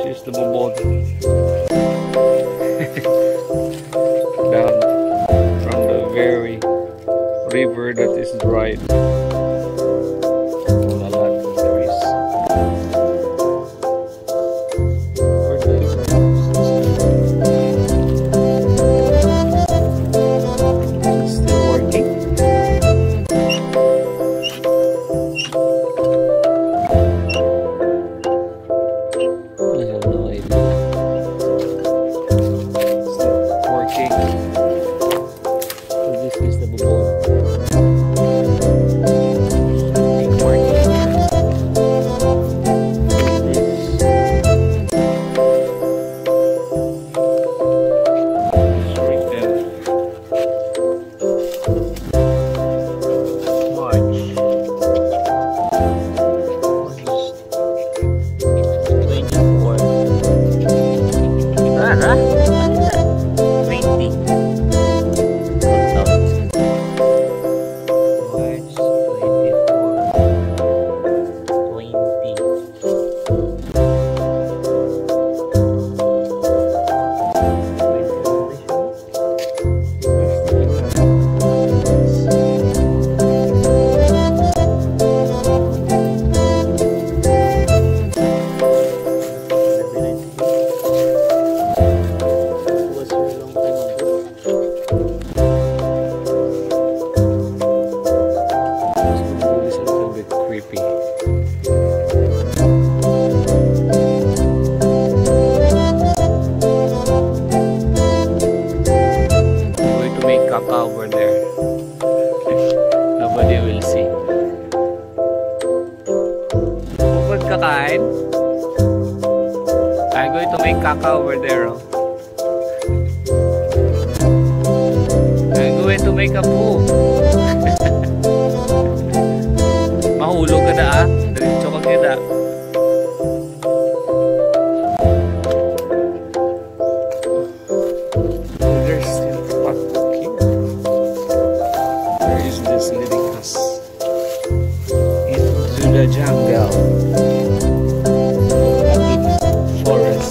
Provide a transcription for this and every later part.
is the bubble. Down from the very river that is dried. Over there. Nobody will see. Huwag kakain. I'm going to make caca over there. I'm going to make a poo. Mahulog ka na Diretso ka kita. The jungle forest.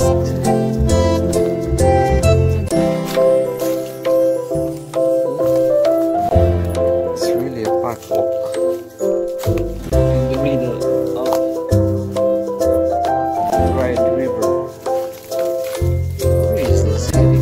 It's really a park walk in the middle of the dried river. Where is this heading?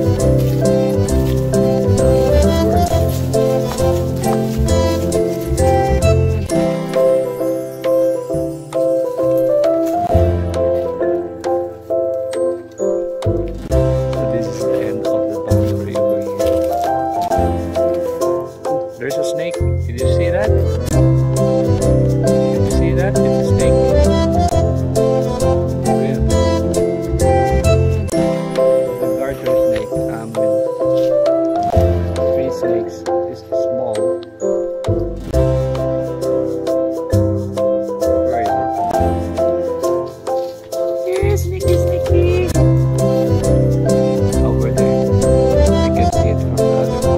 There's a snake. Did you see that? Did you see that? It's a snake. Oh, yeah. The garter snake. Three snakes. This is small. Where is it? Yeah, sneaky, sneaky. Over there. I can see it from the other part.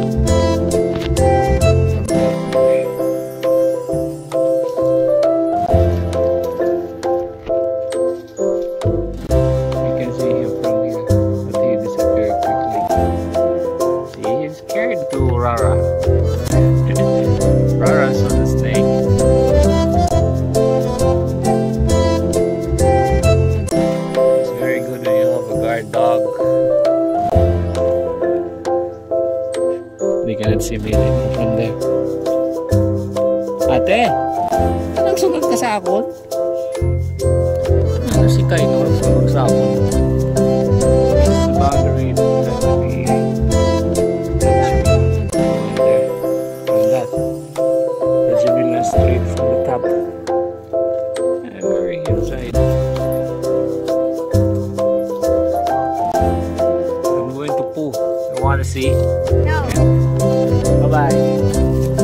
Rara. Rara saw the snake. It's very good when you have a guard dog. They cannot see me from there. Ate! Nagsunod ka sa akin? Ano si Kaino? Nagsunod sa akin. This is the boundary that we straight from the top. And we're inside. I'm going to poo. You want to see? No. Okay. Bye-bye.